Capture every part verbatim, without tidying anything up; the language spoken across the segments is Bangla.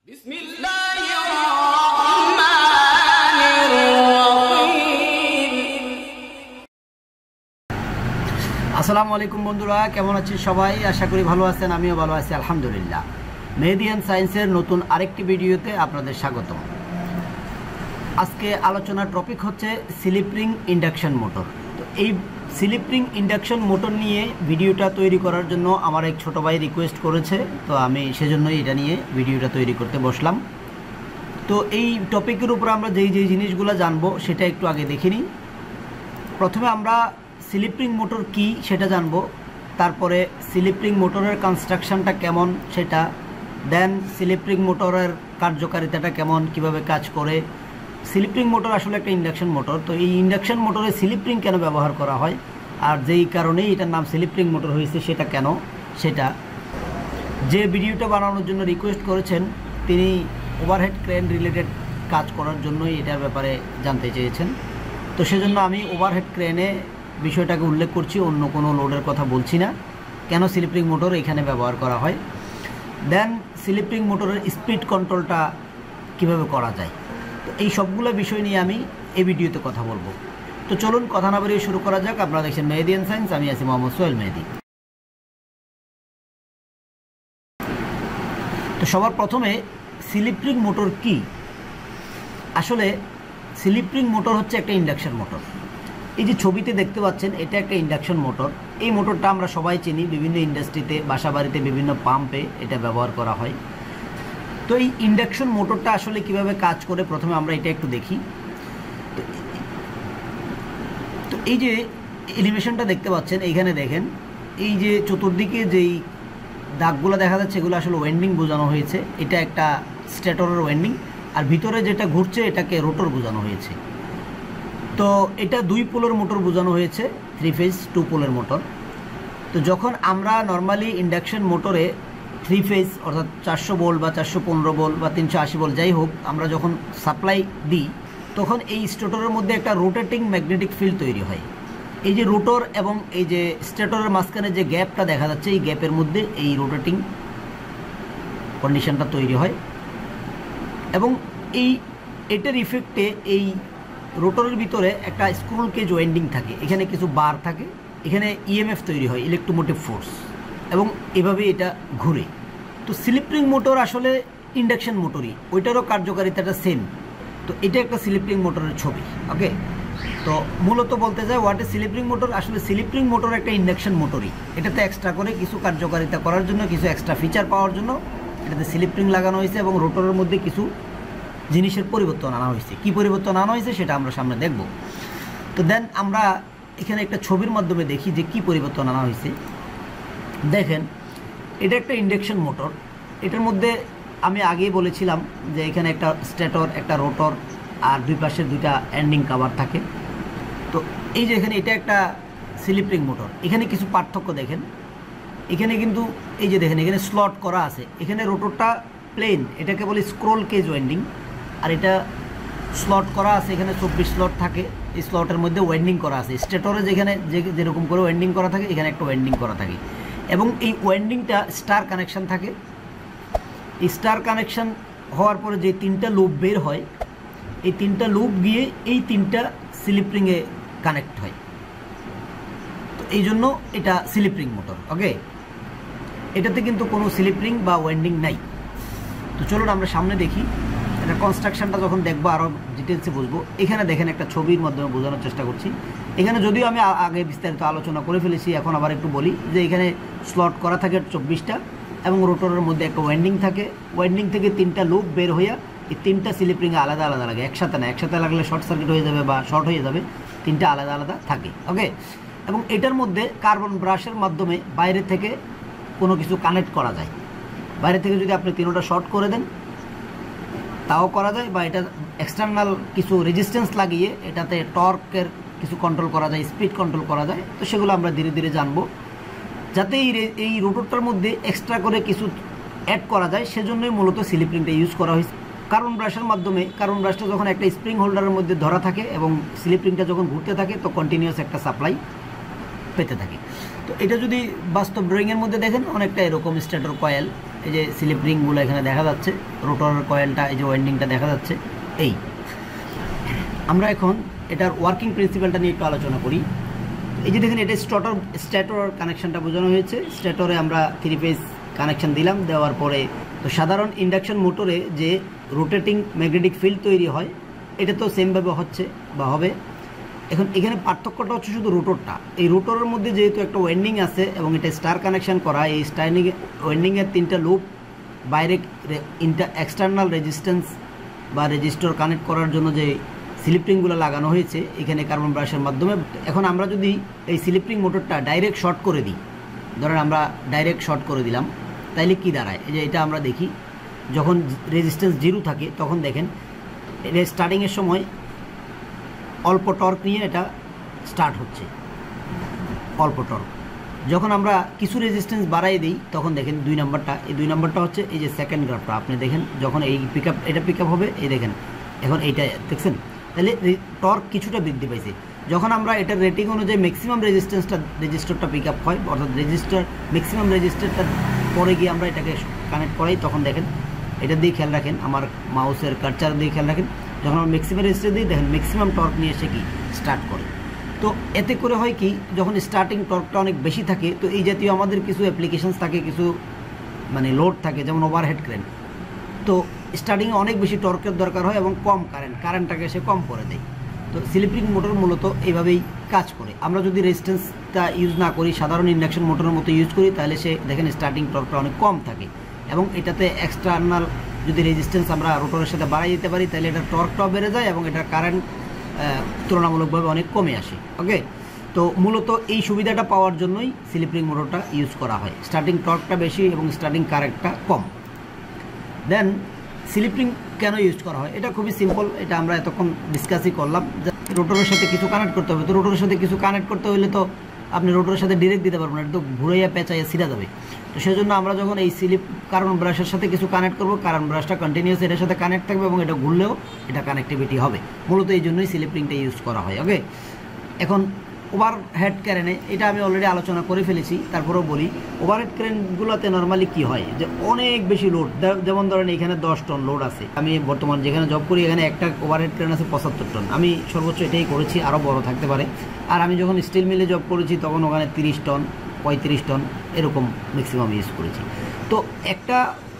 আসসালামু আলাইকুম বন্ধুরা, কেমন আছেন সবাই? আশা করি ভালো আছেন। আমিও ভালো আছি আলহামদুলিল্লাহ। মেহেদি এন্ড সায়েন্সের নতুন আরেকটি ভিডিওতে আপনাদের স্বাগতম। আজকে আলোচনার টপিক হচ্ছে স্লিপ রিং ইন্ডাকশন মোটর। তো এই স্লিপ রিং ইন্ডাকশন মোটর নিয়ে ভিডিওটা তৈরি করার জন্য আমার এক ছোটো ভাই রিকোয়েস্ট করেছে, তো আমি সেজন্যই এটা নিয়ে ভিডিওটা তৈরি করতে বসলাম। তো এই টপিকের উপর আমরা যেই যেই জিনিসগুলো জানবো সেটা একটু আগে দেখে নিই। প্রথমে আমরা স্লিপ রিং মোটর কী সেটা জানবো, তারপরে স্লিপ রিং মোটরের কনস্ট্রাকশনটা কেমন সেটা, দেন স্লিপ রিং মোটরের কার্যকারিতাটা কেমন, কিভাবে কাজ করে। স্লিপ রিং মোটর আসলে একটা ইন্ডাকশন মোটর, তো এই ইন্ডাকশন মোটরে স্লিপ রিং কেন ব্যবহার করা হয় আর যেই কারণেই এটার নাম স্লিপ রিং মোটর হয়েছে সেটা কেন, সেটা যে ভিডিওটা বানানোর জন্য রিকোয়েস্ট করেছেন তিনি ওভারহেড ক্রেন রিলেটেড কাজ করার জন্যই এটার ব্যাপারে জানতে চেয়েছেন। তো সেজন্য আমি ওভারহেড ক্রেনে বিষয়টাকে উল্লেখ করছি, অন্য কোনো লোডের কথা বলছি না। কেন স্লিপ রিং মোটর এখানে ব্যবহার করা হয়, দেন স্লিপ রিং মোটরের স্পিড কন্ট্রোলটা কিভাবে করা যায়, তো এই সবগুলো বিষয় নিয়ে আমি এই ভিডিওতে কথা বলবো। তো চলুন কথা না বাড়িয়ে শুরু করা যাক। আপনারা দেখছেন মেহেদি এন্ড সায়েন্স, আমি আছি মোহাম্মদ সোহেল মেহেদি। তো সবার প্রথমে স্লিপ রিং মোটর কি? আসলে স্লিপ রিং মোটর হচ্ছে একটা ইন্ডাকশন মোটর। এই যে ছবিতে দেখতে পাচ্ছেন এটা একটা ইন্ডাকশন মোটর। এই মোটরটা আমরা সবাই চিনি, বিভিন্ন ইন্ডাস্ট্রিতে, বাসাবাড়িতে, বিভিন্ন পাম্পে এটা ব্যবহার করা হয়। তো এই ইন্ডাকশন মোটরটা আসলে কিভাবে কাজ করে প্রথমে আমরা এটা একটু দেখি। তো তো এই যে এলিভেশনটা দেখতে পাচ্ছেন, এইখানে দেখেন এই যে চতুর্দিকে যেই দাগগুলো দেখা যাচ্ছে এগুলো আসলে ওয়েন্ডিং বোঝানো হয়েছে। এটা একটা স্টেটরের ওয়েন্ডিং, আর ভিতরে যেটা ঘুরছে এটাকে রোটর বোঝানো হয়েছে। তো এটা দুই পোলের মোটর বোঝানো হয়েছে, থ্রি ফেজ টু পোলের মোটর। তো যখন আমরা নর্মালি ইন্ডাকশন মোটরে থ্রি ফেজ অর্থাৎ চারশো ভোল্ট বা চারশো পনেরো ভোল্ট বা তিনশো আশি ভোল্ট যাই হোক আমরা যখন সাপ্লাই দিই, তখন এই স্টেটরের মধ্যে একটা রোটেটিং ম্যাগনেটিক ফিল্ড তৈরি হয়। এই যে রোটর এবং এই যে স্টেটরের মাঝখানে যে গ্যাপটা দেখা যাচ্ছে, এই গ্যাপের মধ্যে এই রোটেটিং কন্ডিশনটা তৈরি হয় এবং এই এটার ইফেক্টে এই রোটরের ভিতরে একটা স্ক্রুল কেজ ওয়েন্ডিং থাকে, এখানে কিছু বার থাকে, এখানে ইএমএফ তৈরি হয়, ইলেকট্রোমোটিভ ফোর্স, এবং এভাবে এটা ঘুরে। তো স্লিপ রিং মোটর আসলে ইন্ডাকশন মোটরই, ওইটারও কার্যকারিতাটা সেম। তো এটা একটা স্লিপ রিং মোটরের ছবি। ওকে, তো মূলত বলতে যায় what is slip ring motor. আসলে স্লিপ রিং মোটর একটা ইন্ডাকশন মোটরই, এটাতে এক্সট্রা করে কিছু কার্যকারিতা করার জন্য, কিছু এক্সট্রা ফিচার পাওয়ার জন্য এটাতে স্লিপ রিং লাগানো হয়েছে এবং রোটরের মধ্যে কিছু জিনিসের পরিবর্তন আনা হয়েছে। কি পরিবর্তন আনা হয়েছে সেটা আমরা সামনে দেখব। তো দেন আমরা এখানে একটা ছবির মাধ্যমে দেখি যে কি পরিবর্তন আনা হয়েছে। দেখেন এটা একটা ইন্ডাকশন মোটর। এটার মধ্যে আমি আগেই বলেছিলাম যে এখানে একটা স্টেটর, একটা রোটর, আর দুই পাশে দুইটা এন্ডিং কাভার থাকে। তো এই যে এখানে এটা একটা স্লিপ রিং মোটর, এখানে কিছু পার্থক্য দেখেন। এখানে কিন্তু এই যে দেখেন এখানে স্লট করা আছে, এখানে রোটরটা প্লেন, এটাকে বলি স্ক্রোল কেজ ওয়েন্ডিং, আর এটা স্লট করা আছে, এখানে চব্বিশ স্লট থাকে, এই স্লটের মধ্যে ওয়েন্ডিং করা আছে। স্টেটরে যেখানে যে যেরকম করে ওয়েন্ডিং করা থাকে এখানে একটা ওয়েন্ডিং করা থাকে, এবং এই ওয়েন্ডিংটা স্টার কানেকশান থাকে। এই স্টার কানেকশান হওয়ার পরে যে তিনটা লুপ বের হয়, এই তিনটা লুপ গিয়ে এই তিনটা স্লিপ রিংয়ে কানেক্ট হয়। তো এই জন্য এটা স্লিপ রিং মোটর। ওকে, এটাতে কিন্তু কোনো স্লিপ রিং বা ওয়েন্ডিং নাই। তো চলুন আমরা সামনে দেখি, এটা কনস্ট্রাকশনটা যখন দেখবো আরও ডিটেলসে বুঝবো। এখানে দেখেন একটা ছবির মাধ্যমে বোঝানোর চেষ্টা করছি। এখানে যদিও আমি আগে বিস্তারিত আলোচনা করে ফেলেছি, এখন আবার একটু বলি যে এখানে স্লট করা থাকে চব্বিশটা এবং রোটরের মধ্যে একটা ওয়েন্ডিং থাকে। ওয়েন্ডিং থেকে তিনটা লুপ বের হইয়া এই তিনটা স্লিপ রিংয়ে আলাদা আলাদা লাগে, একসাথে না। একসাথে লাগলে শর্ট সার্কিট হয়ে যাবে বা শর্ট হয়ে যাবে, তিনটা আলাদা আলাদা থাকে। ওকে, এবং এটার মধ্যে কার্বন ব্রাশের মাধ্যমে বাইরে থেকে কোনো কিছু কানেক্ট করা যায়। বাইরে থেকে যদি আপনি তিনোটা শর্ট করে দেন তাও করা যায়, বা এটা এক্সটার্নাল কিছু রেজিস্ট্যান্স লাগিয়ে এটাতে টর্কের কিছু কন্ট্রোল করা যায়, স্পিড কন্ট্রোল করা যায়। তো সেগুলো আমরা ধীরে ধীরে জানবো, যাতে এই এই রোটরটার মধ্যে এক্সট্রা করে কিছু অ্যাড করা যায়। সেজন্যই মূলত স্লিপ রিংটা ইউজ করা হয়েছে কার্বন ব্রাশের মাধ্যমে। কার্বন ব্রাশটা যখন একটা স্প্রিং হোল্ডারের মধ্যে ধরা থাকে এবং স্লিপ রিংটা যখন ঘুরতে থাকে তো কন্টিনিউয়াস একটা সাপ্লাই পেতে থাকে। তো এটা যদি বাস্তব ড্রয়িংয়ের মধ্যে দেখেন অনেকটা এরকম স্টেটর কয়েল, এই যে স্লিপ রিংগুলো এখানে দেখা যাচ্ছে, রোটরের কয়েলটা, এই যে ওয়েন্ডিংটা দেখা যাচ্ছে। এই আমরা এখন এটার ওয়ার্কিং প্রিন্সিপালটা নিয়ে একটু আলোচনা করি। এই যে দেখেন, এটা স্টার্টর স্ট্যাটর কানেকশনটা বোঝানো হয়েছে। স্ট্যাটরে আমরা থ্রি ফেজ কানেকশন দিলাম, দেওয়ার পরে তো সাধারণ ইন্ডাকশন মোটরে যে রোটেটিং ম্যাগনেটিক ফিল্ড তৈরি হয়, এটা তো সেমভাবে হচ্ছে বা হবে। এখন এখানে পার্থক্যটা হচ্ছে শুধু রোটরটা। এই রোটরের মধ্যে যেহেতু একটা ওয়েন্ডিং আছে এবং এটা স্টার কানেকশন করা, এই স্টার্নিং ওয়েন্ডিংয়ের তিনটা লুপ বাইরে ইন্টার এক্সটার্নাল রেজিস্ট্যান্স বা রেজিস্টর কানেক্ট করার জন্য যে স্লিপ রিংগুলো লাগানো হয়েছে এখানে কার্বন ব্রাশের মাধ্যমে। এখন আমরা যদি এই স্লিপ রিং মোটরটা ডাইরেক্ট শর্ট করে দিই, ধরেন আমরা ডাইরেক্ট শর্ট করে দিলাম, তাইলে কি দাঁড়ায়? এই যে এটা আমরা দেখি, যখন রেজিস্ট্যান্স জিরো থাকে তখন দেখেন এটা স্টার্টিংয়ের সময় অল্প টর্ক নিয়ে এটা স্টার্ট হচ্ছে, অল্প টর্ক। যখন আমরা কিছু রেজিস্ট্যান্স বাড়াই দিই তখন দেখেন দুই নাম্বারটা, এই দুই নাম্বারটা হচ্ছে এই যে সেকেন্ড গ্রাফটা আপনি দেখেন, যখন এই পিক আপ এটা পিক আপ হবে, এই দেখেন এখন এইটা দেখছেন, তাহলে টর্ক কিছুটা বৃদ্ধি পাইছে। যখন আমরা এটার রেটিং অনুযায়ী ম্যাক্সিমাম রেজিস্ট্যান্সটা রেজিস্টারটা পিক আপ হয়, অর্থাৎ রেজিস্টার ম্যাক্সিমাম রেজিস্টারটা পরে গিয়ে আমরা এটাকে কানেক্ট করাই, তখন দেখেন এটা দিয়ে খেয়াল রাখেন, আমার মাউসের কার্সার দিয়ে খেয়াল রাখেন, যখন আমরা ম্যাক্সিমাম রেজিস্টার দিই দেখেন ম্যাক্সিমাম টর্ক নিয়ে এসে কি স্টার্ট করে। তো এতে করে হয় কি, যখন স্টার্টিং টর্কটা অনেক বেশি থাকে, তো এই জাতীয় আমাদের কিছু অ্যাপ্লিকেশনস থাকে, কিছু মানে লোড থাকে, যেমন ওভারহেড ক্রেন, তো স্টার্টিংয়ে অনেক বেশি টর্কের দরকার হয় এবং কম কারেন্ট কারেন্টটাকে সে কম করে দেয়। তো স্লিপ রিং মোটর মূলত এইভাবেই কাজ করে। আমরা যদি রেজিস্ট্যান্সটা ইউজ না করি, সাধারণ ইন্ডাকশন মোটরের মতো ইউজ করি, তাহলে সে দেখেন স্টার্টিং টর্কটা অনেক কম থাকে এবং এটাতে এক্সটার্নাল যদি রেজিস্ট্যান্স আমরা রোটরের সাথে বাড়াই দিতে পারি, তাহলে এটার টর্কটাও বেড়ে যায় এবং এটার কারেন্ট তুলনামূলকভাবে অনেক কমে আসে। ওকে, তো মূলত এই সুবিধাটা পাওয়ার জন্যই স্লিপ রিং মোটরটা ইউজ করা হয়, স্টার্টিং টর্কটা বেশি এবং স্টার্টিং কারেন্টটা কম। দেন স্লিপ রিং কেন ইউজ করা হয়, এটা খুবই সিম্পল, এটা আমরা এতক্ষণ ডিসকাসই করলাম। রোটরের সাথে কিছু কানেক্ট করতে হবে, তো রোটরের সাথে কিছু কানেক্ট করতে হলে তো আপনি রোটরের সাথে ডিরেক্ট দিতে পারবেন না, এটা তো ঘুরাইয়া পেঁচাইয়া ছিঁড়া যাবে। তো সেই জন্য আমরা যখন এই স্লিপ কার্বন ব্রাশের সাথে কিছু কানেক্ট করবো, কার্বন ব্রাশটা কন্টিনিউয়াস এটার সাথে কানেক্ট থাকবে এবং এটা ঘুরলেও এটা কানেক্টিভিটি হবে। মূলত এই জন্যই স্লিপ রিংটা ইউজ করা হয়। ওকে, এখন ওভারহেড ক্রেনে এটা আমি অলরেডি আলোচনা করে ফেলেছি, তারপরেও বলি। ওভারহেড ক্রেনগুলোতে নর্মালি কি হয়, যে অনেক বেশি লোড, যেমন ধরেন এখানে দশ টন লোড আছে, আমি বর্তমান যেখানে জব করি এখানে একটা ওভারহেড ক্রেন আছে পঁচাত্তর টন, আমি সর্বোচ্চ এটাই করেছি, আরও বড় থাকতে পারে। আর আমি যখন স্টিল মিলে জব করেছি তখন ওখানে তিরিশ টন পঁয়ত্রিশ টন এরকম ম্যাক্সিমাম ইউজ করেছি। তো একটা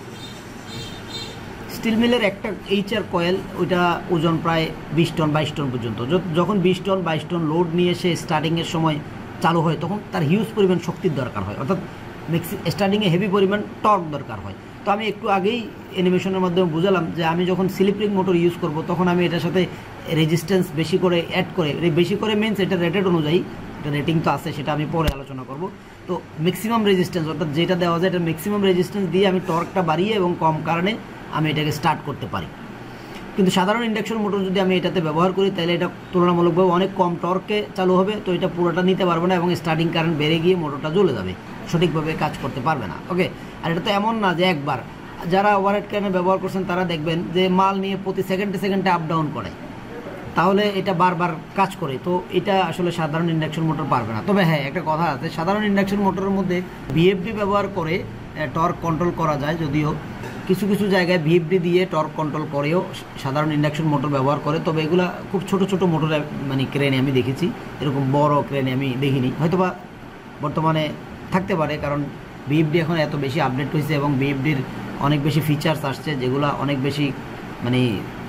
স্টিল মিলের একটা এইচআর কয়েল, ওইটা ওজন প্রায় বিশ টন বাইশ টন পর্যন্ত। যখন বিশ টন বাইশ টন লোড নিয়ে সে স্টার্টিংয়ের সময় চালু হয়, তখন তার হিউজ পরিমাণ শক্তির দরকার হয়, অর্থাৎ ম্যাক্সি স্টার্টিংয়ে হেভি পরিমাণ টর্ক দরকার হয়। তো আমি একটু আগেই অ্যানিমেশনের মাধ্যমে বুঝালাম যে আমি যখন স্লিপ রিং মোটর ইউজ করব তখন আমি এটার সাথে রেজিস্ট্যান্স বেশি করে অ্যাড করে, বেশি করে মিনস এটা রেটেড অনুযায়ী, এটা রেটিং তো আছে সেটা আমি পরে আলোচনা করব। তো ম্যাক্সিমাম রেজিস্ট্যান্স অর্থাৎ যেটা দেওয়া যায় এটা ম্যাক্সিমাম রেজিস্ট্যান্স দিয়ে আমি টর্কটা বাড়িয়ে এবং কম কারণে আমি এটাকে স্টার্ট করতে পারি। কিন্তু সাধারণ ইন্ডাকশন মোটর যদি আমি এটাতে ব্যবহার করি তাহলে এটা তুলনামূলকভাবে অনেক কম টর্কে চালু হবে, তো এটা পুরোটা নিতে পারবে না এবং স্টার্টিং কারেন্ট বেড়ে গিয়ে মোটরটা জ্বলে যাবে, সঠিকভাবে কাজ করতে পারবে না। ওকে, আর এটা তো এমন না যে একবার, যারা ওভারহেড ক্রেনে ব্যবহার করছেন তারা দেখবেন যে মাল নিয়ে প্রতি সেকেন্ডে সেকেন্ডে আপ ডাউন করে, তাহলে এটা বারবার কাজ করে, তো এটা আসলে সাধারণ ইন্ডাকশন মোটর পারবে না। তবে হ্যাঁ, একটা কথা আছে, সাধারণ ইন্ডাকশন মোটরের মধ্যে ভিএফডি ব্যবহার করে টর্ক কন্ট্রোল করা যায়, যদিও কিছু কিছু জায়গায় ভিএফডি দিয়ে টর্ক কন্ট্রোল করেও সাধারণ ইন্ডাকশন মোটর ব্যবহার করে। তবে এগুলা খুব ছোট ছোট মোটরে মানে ক্রেনে আমি দেখেছি, এরকম বড় ক্রেনে আমি দেখিনি, হয়তোবা বর্তমানে থাকতে পারে, কারণ ভিএফডি এখন এত বেশি আপডেট হয়েছে এবং ভিএফডির অনেক বেশি ফিচার্স আসছে যেগুলো অনেক বেশি মানে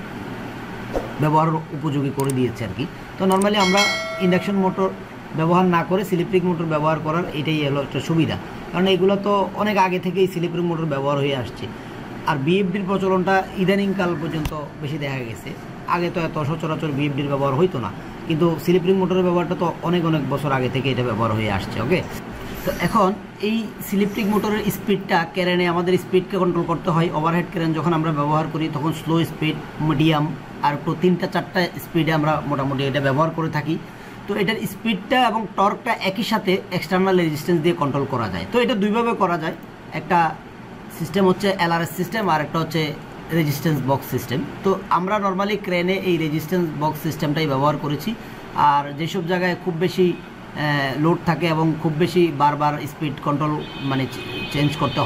ব্যবহার উপযোগী করে দিয়েছে আর কি। তো নর্মালি আমরা ইন্ডাকশন মোটর ব্যবহার না করে স্লিপ রিং মোটর ব্যবহার করার এটাই হলো একটা সুবিধা, কারণ এগুলো তো অনেক আগে থেকেই স্লিপ রিং মোটর ব্যবহার হয়ে আসছে। আর ভিএফডির প্রচলনটা ইদানিংকাল পর্যন্ত বেশি দেখা গেছে, আগে তো এত সচরাচর ভিএফডির ব্যবহার হইতো না, কিন্তু স্লিপ রিং মোটরের ব্যবহারটা তো অনেক অনেক বছর আগে থেকে এটা ব্যবহার হয়ে আসছে। ওকে, তো এখন এই স্লিপ রিং মোটরের স্পিডটা ক্রেনে আমাদের স্পিডকে কন্ট্রোল করতে হয়। ওভারহেড ক্রেন যখন আমরা ব্যবহার করি তখন স্লো স্পিড, মিডিয়াম আর একটু তিনটা চারটা স্পিডে আমরা মোটামুটি এটা ব্যবহার করে থাকি। তো এটার স্পিডটা এবং টর্কটা একই সাথে এক্সটার্নাল রেজিস্ট্যান্স দিয়ে কন্ট্রোল করা যায়। তো এটা দুইভাবে করা যায়, একটা সিস্টেম হচ্ছে এলআরএস সিস্টেম আর একটা হচ্ছে রেজিস্ট্যান্স বক্স সিস্টেম। তো আমরা নর্মালি ক্রেনে এই রেজিস্ট্যান্স বক্স সিস্টেমটাই ব্যবহার করেছি। আর যেসব জায়গায় খুব বেশি লোড থাকে এবং খুব বেশি বারবার স্পিড কন্ট্রোল মানে চেঞ্জ করতে হয় না,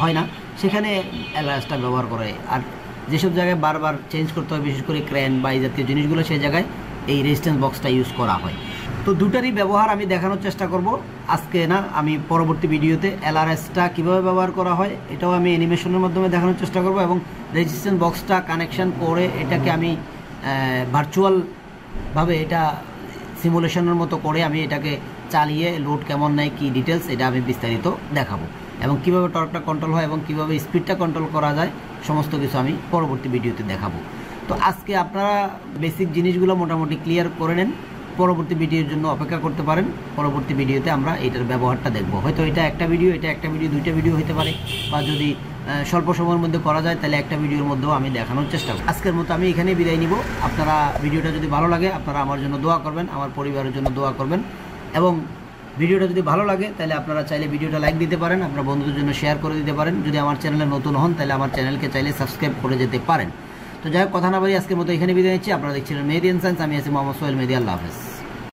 সেখানে এলআরএসটা ব্যবহার করে। আর যেসব জায়গায় বারবার চেঞ্জ করতে হয়, বিশেষ করে ক্রেন বা এই জাতীয় জিনিসগুলো, সেই জায়গায় এই রেজিস্ট্যান্স বক্সটা ইউজ করা হয়। তো দুটারই ব্যবহার আমি দেখানোর চেষ্টা করব আজকে না, আমি পরবর্তী ভিডিওতে এলআরএসটা কীভাবে ব্যবহার করা হয় এটাও আমি অ্যানিমেশনের মাধ্যমে দেখানোর চেষ্টা করব, এবং রেজিস্ট্যান্স বক্সটা কানেকশান করে এটাকে আমি ভার্চুয়ালভাবে এটা সিমুলেশনের মতো করে আমি এটাকে চালিয়ে লোড কেমন নেয়, কী ডিটেলস, এটা আমি বিস্তারিত দেখাবো, এবং কীভাবে টর্কটা কন্ট্রোল হয় এবং কীভাবে স্পিডটা কন্ট্রোল করা যায় সমস্ত কিছু আমি পরবর্তী ভিডিওতে দেখাবো। তো আজকে আপনারা বেসিক জিনিসগুলো মোটামুটি ক্লিয়ার করে নেন, পরবর্তী ভিডিওর জন্য অপেক্ষা করতে পারেন। পরবর্তী ভিডিওতে আমরা এটার ব্যবহারটা দেখব। হয়তো এটা একটা ভিডিও, এটা একটা ভিডিও, দুইটা ভিডিও হতে পারে, বা যদি স্বল্প সময়ের মধ্যে করা যায় তাহলে একটা ভিডিওর মধ্যেও আমি দেখানোর চেষ্টা করব। আজকের মতো আমি এখানেই বিদায় নিব। আপনারা ভিডিওটা যদি ভালো লাগে আপনারা আমার জন্য দোয়া করবেন, আমার পরিবারের জন্য দোয়া করবেন, এবং ভিডিওটা যদি ভালো লাগে তাহলে আপনারা চাইলে ভিডিওটা লাইক দিতে পারেন, আপনার বন্ধুদের জন্য শেয়ার করে দিতে পারেন। যদি আমার চ্যানেলে নতুন হন তাহলে আমার চ্যানেলকে চাইলে সাবস্ক্রাইব করে যেতে পারেন। তো যাই হোক, কথা না বলি আজকের মতো এখানে বিদায় নিচ্ছি। আপনারা দেখছিলেন মেহেদী এন্ড সায়েন্স, আমি আছি মোহাম্মদ সোহেল মেহেদী। আল্লাহ হাফেজ।